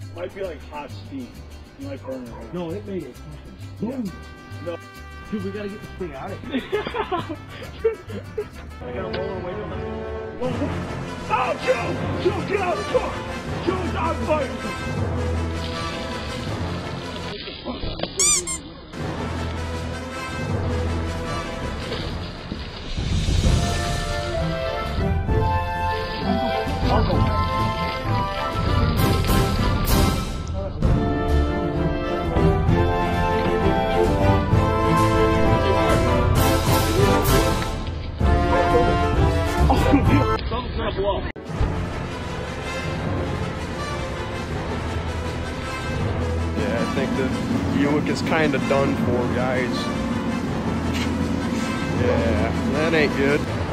Might be like hot steam. You might burn it. Right. No, it made it. Boom. Yeah. No. Dude, we gotta get this thing out of here. I gotta roll away from it. Oh, Joe! Joe, get out of the car! Joe's on fire! Something's gonna blow. Yeah, I think the Buick is kind of done for, guys. Yeah, that ain't good.